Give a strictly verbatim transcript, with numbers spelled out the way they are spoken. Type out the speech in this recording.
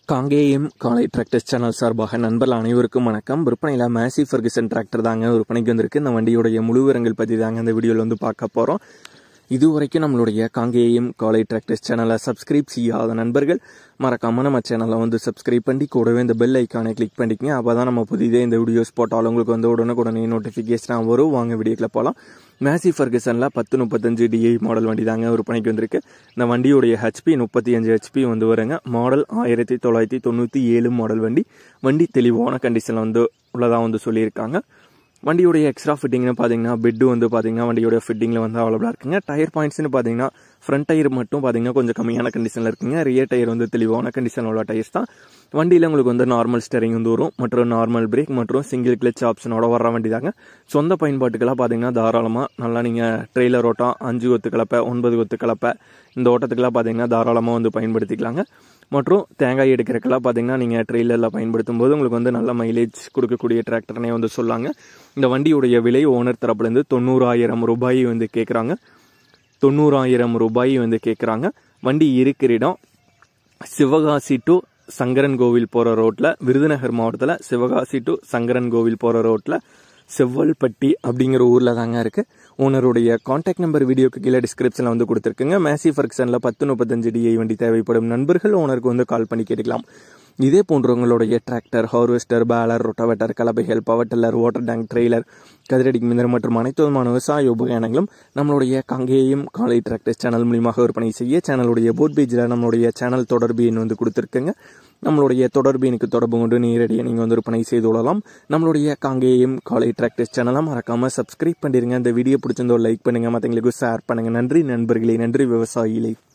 காங்கேயம் காலை tractors channel சார்பாக நண்பர்கள் அனைவருக்கும் வணக்கம். விற்பனையில் மேசி ஃபெர்குசன் டிராக்டர் தாங்க விற்பனைக்கு வந்திருக்கு. இந்த வண்டியுடைய முழு விவரங்கள் பற்றி தாங்க இந்த வீடியோவில் வந்து பார்க்க போகிறோம். இதுவரைக்கும் நம்மளுடைய காங்கேயம் காலை டிராக்டர்ஸ் சேனலை சப்ஸ்கிரைப் செய்யாத நண்பர்கள் மறக்காமல் நம்ம சேனலை வந்து சப்ஸ்கிரைப் பண்ணி கூடவே இந்த பெல் ஐக்கானை கிளிக் பண்ணிக்கங்க. அப்போ தான் நம்ம புதிதே இந்த வீடியோஸ் போட்டாலும் உங்களுக்கு வந்து உடனுக்குடனே நோட்டிஃபிகேஷனாக வரும். வாங்க வீடியோக்கில் போகலாம். மேசி ஃபெர்குசனில் பத்து முப்பத்தஞ்சு டிஐ மாடல் வண்டி தாங்க விற்பனைக்கு வந்திருக்கு. இந்த வண்டியுடைய ஹெச்பி முப்பத்தி அஞ்சு ஹெச்பி வந்து வருங்க. மாடல் ஆயிரத்தி தொள்ளாயிரத்தி தொண்ணூற்றி ஏழு மாடல் வண்டி. வண்டி தெளிவான கண்டிஷனில் வந்து உள்ளதாக வந்து சொல்லியிருக்காங்க. வண்டியுடைய எக்ஸ்ட்ரா ஃபிட்டிங்னு பார்த்தீங்கன்னா பெட்டு வந்து பார்த்தீங்கன்னா வண்டியோட ஃபிட்டிங்கில் வந்து அவைலபிளாக இருக்குங்க. டயர் பாயிண்ட்ஸ்னு பார்த்தீங்கன்னா ஃப்ரண்ட் டயர் மட்டும் பார்த்தீங்கன்னா கொஞ்சம் கம்மியான கண்டிஷனில் இருக்குங்க. ரியர் டயர் வந்து தெளிவான கண்டிஷனில் உள்ள டயர்ஸ் தான். வண்டியில் உங்களுக்கு வந்து நார்மல் ஸ்டேரிங் வந்து வரும், மற்றும் நார்மல் பிரேக் மற்றும் சிங்கிள் கிளச் ஆப்ஷனோட வர வண்டி தாங்க. சொந்த பயன்பாட்டுக்கெல்லாம் பார்த்தீங்கன்னா தாராளமாக நல்லா நீங்கள் ட்ரெய்லர் ஓட்டம் அஞ்சு கொத்து கலப்பை ஒன்பது கொத்து கலப்பை இந்த ஓட்டத்துக்கெல்லாம் பார்த்தீங்கன்னா தாராளமாக வந்து பயன்படுத்திக்கலாங்க. மற்றும் தேங்காய் எடுக்கிறக்கெல்லாம் பார்த்தீங்கன்னா நீங்கள் ட்ரெய்லரில் பயன்படுத்தும் போது உங்களுக்கு வந்து நல்ல மைலேஜ் கொடுக்கக்கூடிய டிராக்டர்னே வந்து சொல்லாங்க. இந்த வண்டியுடைய விலை ஓனர் தரப்புலேருந்து தொண்ணூறாயிரம் ரூபாய் வந்து கேட்குறாங்க. தொண்ணூறாயிரம் ரூபாய் வந்து கேட்குறாங்க. வண்டி இருக்கிற இடம் சிவகாசி டு சங்கரன் கோவில் போகிற ரோட்டில், விருதுநகர் மாவட்டத்தில் சிவகாசி டு சங்கரன் கோவில் போகிற ரோட்டில் செவ்வல்பட்டி அப்படிங்கிற ஊரில் தாங்க இருக்குது. ஓனருடைய கான்டாக்ட் நம்பர் வீடியோக்கு கீழே டிஸ்கிரிப்ஷனில் வந்து கொடுத்துருக்குங்க. மேசி ஃபெர்குசனில் பத்து முப்பத்தஞ்சு டிஐ வண்டி தேவைப்படும் நண்பர்கள் ஓனருக்கு வந்து கால் பண்ணி கேட்டுக்கலாம். இதே போன்றவங்களுடைய டிராக்டர், ஹார்வெஸ்டர், பேலர், ரொட்டவேட்டர், கலப்பைகள், power tiller, water tank, trailer, கதிரடிக்கு மிந்திரம் மற்றும் அனைத்து விதமான விவசாய உபகரணங்களும் நம்மளுடைய காங்கேயம் காலை டிராக்டர்ஸ் சேனல் மூலியமாக விற்பனை செய்ய சேனலுடைய போட் பேஜில் நம்மளுடைய சேனல் தொடர்பு எண் வந்து கொடுத்துருக்குங்க. நம்மளுடைய தொடர்பு எனக்கு தொடர்பு கொண்டு நேரடியாக நீங்கள் வந்து விற்பனை செய்து கொள்ளலாம். நம்மளுடைய காங்கேயம் காலை டிராக்டர்ஸ் சேனலை மறக்காமல் சப்ஸ்கிரைப் பண்ணிடுங்க. இந்த வீடியோ பிடிச்சிருந்தோ லைக் பண்ணுங்கள், மற்றவங்களுக்கு ஷேர் பண்ணுங்கள். நன்றி நண்பர்களே, நன்றி விவசாயிகளே.